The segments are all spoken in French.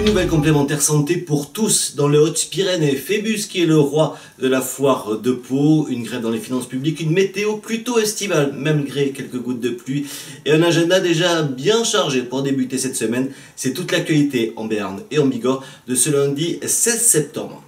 nouvelle complémentaire santé pour tous dans les Hautes-Pyrénées. Phébus qui est le roi de la foire de Pau, une grève dans les finances publiques, une météo plutôt estivale, malgré quelques gouttes de pluie, et un agenda déjà bien chargé pour débuter cette semaine. C'est toute l'actualité en Béarn et en Bigorre de ce lundi 16 septembre.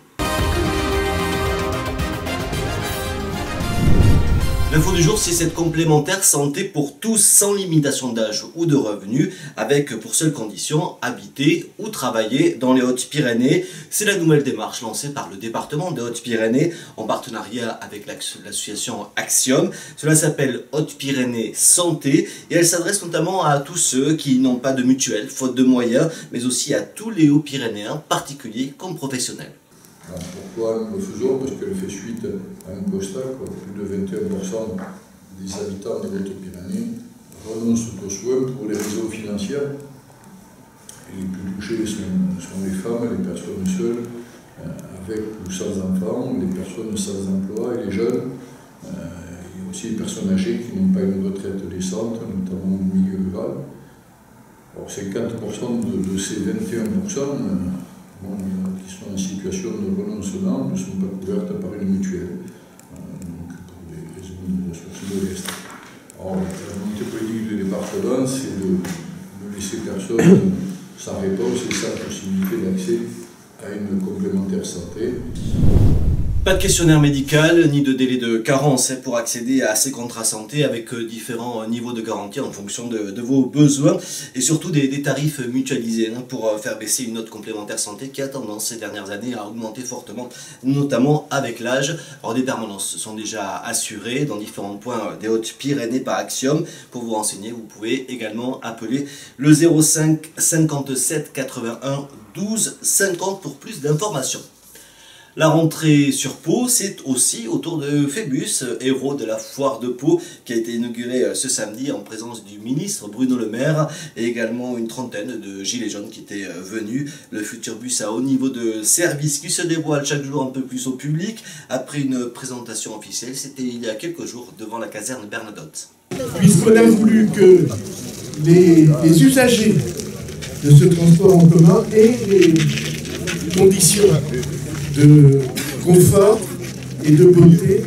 L'info du jour, c'est cette complémentaire santé pour tous sans limitation d'âge ou de revenus, avec pour seule condition habiter ou travailler dans les Hautes-Pyrénées. C'est la nouvelle démarche lancée par le département des Hautes-Pyrénées en partenariat avec l'association Axiom. Cela s'appelle Hautes-Pyrénées Santé et elle s'adresse notamment à tous ceux qui n'ont pas de mutuelle, faute de moyens, mais aussi à tous les Hauts-Pyrénéens, particuliers comme professionnels. Alors pourquoi nous le faisons? Parce qu'elle fait suite à un constat que plus de 21% des habitants des Hautes-Pyrénées renoncent aux soins pour les raisons financières. Et les plus touchés sont les femmes, les personnes seules, avec ou sans enfants, les personnes sans emploi et les jeunes. Il y a aussi les personnes âgées qui n'ont pas une retraite décente, notamment au milieu rural. Alors 50% de ces 21%, qui sont en situation de renoncement ne sont pas couvertes par une mutuelle, donc pour des raisons de ressources modestes. Alors, la volonté politique du département, c'est de laisser personne sans réponse et sans possibilité d'accès à une complémentaire santé. Pas de questionnaire médical, ni de délai de carence pour accéder à ces contrats santé avec différents niveaux de garantie en fonction de vos besoins et surtout des tarifs mutualisés pour faire baisser une note complémentaire santé qui a tendance ces dernières années à augmenter fortement, notamment avec l'âge. Alors des permanences sont déjà assurées dans différents points des Hautes-Pyrénées par Axiom. Pour vous renseigner, vous pouvez également appeler le 05 57 81 12 50 pour plus d'informations. La rentrée sur Pau, c'est aussi autour de Phébus, héros de la foire de Pau, qui a été inauguré ce samedi en présence du ministre Bruno Le Maire et également une trentaine de gilets jaunes qui étaient venus. Le futur bus à haut niveau de service qui se dévoile chaque jour un peu plus au public après une présentation officielle. C'était il y a quelques jours devant la caserne Bernadotte. Puisqu'on a voulu que les usagers de ce transport en commun aient les conditions de confort et de beauté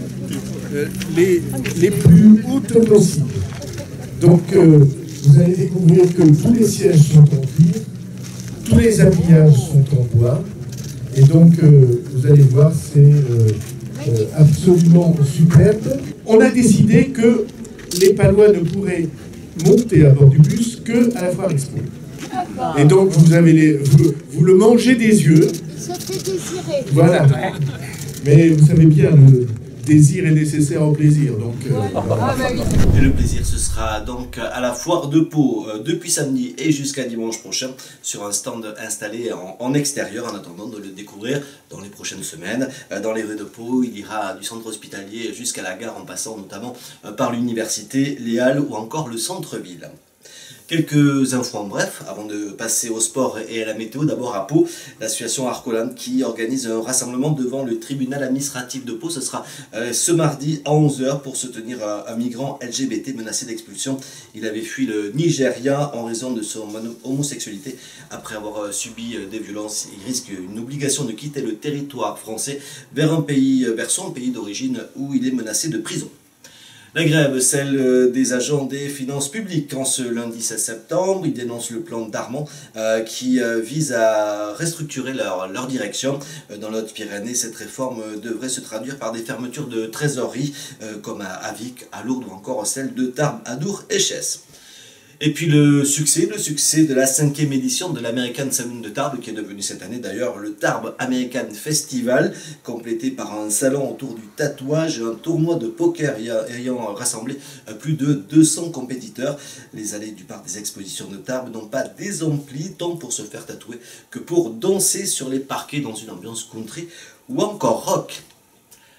les plus hautes possibles. Donc vous allez découvrir que tous les sièges sont en cuir, tous les habillages sont en bois, et donc vous allez voir, c'est absolument superbe. On a décidé que les Palois ne pourraient monter à bord du bus que à la Foire Expo. Et donc vous le mangez des yeux. Ça fait désirer. Voilà. Mais vous savez bien, le désir est nécessaire au plaisir. Donc, Et le plaisir, ce sera donc à la foire de Pau depuis samedi et jusqu'à dimanche prochain sur un stand installé en extérieur en attendant de le découvrir dans les prochaines semaines. Dans les rues de Pau, il ira du centre hospitalier jusqu'à la gare en passant notamment par l'université, les halles ou encore le centre-ville. Quelques infos en bref, avant de passer au sport et à la météo. D'abord à Pau, l'association Arcolan qui organise un rassemblement devant le tribunal administratif de Pau. Ce sera ce mardi à 11 h pour soutenir un migrant LGBT menacé d'expulsion. Il avait fui le Nigeria en raison de son homosexualité. Après avoir subi des violences, il risque une obligation de quitter le territoire français vers son pays d'origine où il est menacé de prison. La grève, celle des agents des finances publiques, en ce lundi 16 septembre, ils dénoncent le plan Darmon qui vise à restructurer leur direction. Dans les Hautes-Pyrénées, cette réforme devrait se traduire par des fermetures de trésorerie comme à Vic, à Lourdes ou encore celle de Tarbes, Adour et Chess. Et puis le succès de la 5e édition de l'American Saloon de Tarbes, qui est devenu cette année d'ailleurs le Tarbes American Festival, complété par un salon autour du tatouage et un tournoi de poker ayant rassemblé plus de 200 compétiteurs. Les allées du parc des expositions de Tarbes n'ont pas désempli tant pour se faire tatouer que pour danser sur les parquets dans une ambiance country ou encore rock.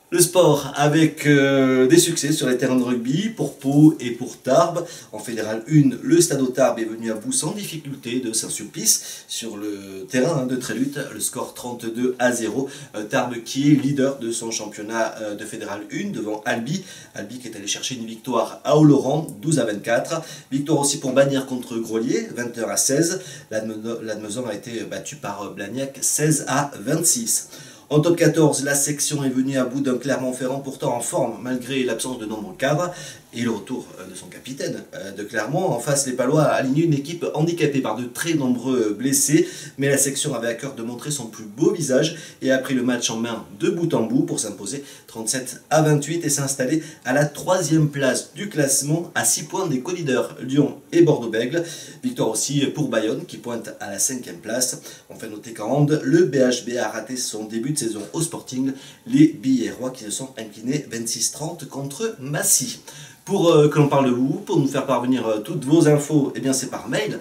Le sport avec des succès sur les terrains de rugby pour Pau et pour Tarbes. En Fédéral 1, le Stade Tarbes est venu à bout sans difficulté de Saint-Sulpice sur le terrain de Trélutte. Le score 32-0. Tarbes qui est leader de son championnat de Fédéral 1 devant Albi. Albi qui est allé chercher une victoire à Oloron, 12-24. Victoire aussi pour Bagnères contre Grolier, 21-16. Lannemezan a été battu par Blagnac, 16-26. En top 14, la section est venue à bout d'un Clermont-Ferrand pourtant en forme malgré l'absence de nombreux cadres et le retour de son capitaine de Clermont. En face, les Palois alignaient une équipe handicapée par de très nombreux blessés, mais la section avait à cœur de montrer son plus beau visage et a pris le match en main de bout en bout pour s'imposer 37-28 et s'installer à la 3e place du classement à 6 points des co-leaders Lyon et Bordeaux-Bègles. Victoire aussi pour Bayonne qui pointe à la 5e place. On fait noter qu'en hand, le BHB a raté son début de saison au Sporting, les Billérois qui se sont inclinés 26-30 contre Massy. Pour que l'on parle de vous, pour nous faire parvenir toutes vos infos, eh bien c'est par mail,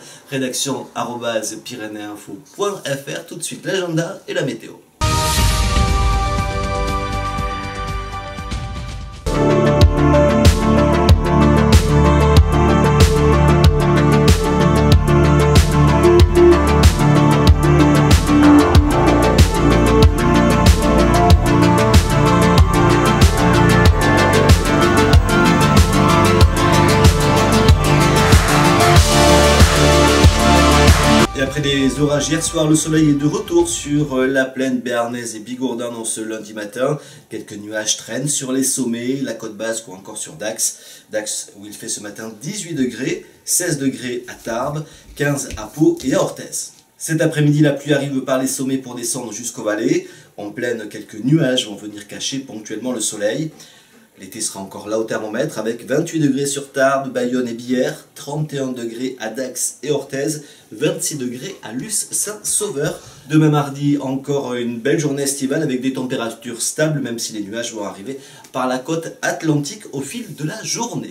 rédaction@pyrénéinfo.fr. Tout de suite l'agenda et la météo. Et après des orages hier soir, le soleil est de retour sur la plaine béarnaise et bigourdan dans ce lundi matin. Quelques nuages traînent sur les sommets, la côte basque ou encore sur Dax. Dax où il fait ce matin 18 degrés, 16 degrés à Tarbes, 15 à Pau et à Orthez. Cet après-midi, la pluie arrive par les sommets pour descendre jusqu'au Valais. En plaine, quelques nuages vont venir cacher ponctuellement le soleil. L'été sera encore là au thermomètre avec 28 degrés sur Tarbes, Bayonne et Billère, 31 degrés à Dax et Orthez, 26 degrés à Luce-Saint-Sauveur. Demain mardi, encore une belle journée estivale avec des températures stables, même si les nuages vont arriver par la côte atlantique au fil de la journée.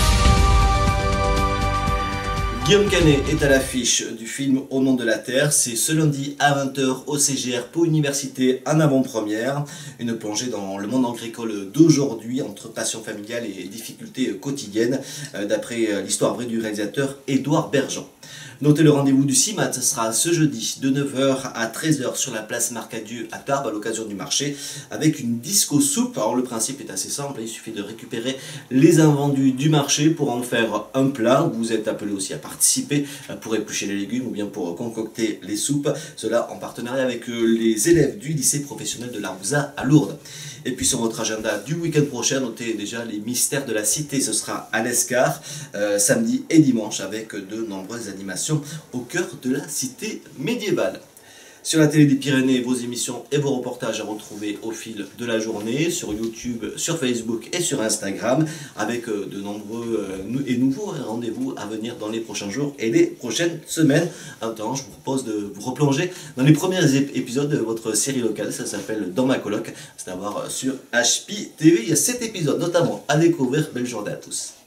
Guillaume Canet est à l'affiche du film Au nom de la terre. C'est ce lundi à 20h au CGR Pau Université en avant-première. Une plongée dans le monde agricole d'aujourd'hui entre passion familiale et difficultés quotidiennes, d'après l'histoire vraie du réalisateur Édouard Bergeon. Notez le rendez-vous du CIMAT, ce sera ce jeudi de 9h à 13h sur la place Marcadieu à Tarbes à l'occasion du marché avec une disco soupe. Alors le principe est assez simple, il suffit de récupérer les invendus du marché pour en faire un plat. Vous êtes appelé aussi à participer pour éplucher les légumes ou bien pour concocter les soupes. Cela en partenariat avec les élèves du lycée professionnel de l'Arbouza à Lourdes. Et puis sur votre agenda du week-end prochain, notez déjà les mystères de la cité, ce sera à l'Escar, samedi et dimanche avec de nombreuses animations au cœur de la cité médiévale. Sur la télé des Pyrénées, vos émissions et vos reportages à retrouver au fil de la journée, sur YouTube, sur Facebook et sur Instagram, avec de nombreux et nouveaux rendez-vous à venir dans les prochains jours et les prochaines semaines. En attendant, je vous propose de vous replonger dans les premiers épisodes de votre série locale, ça s'appelle Dans ma coloc, c'est à voir sur HPI TV. Il y a 7 épisodes notamment à découvrir. Belle journée à tous.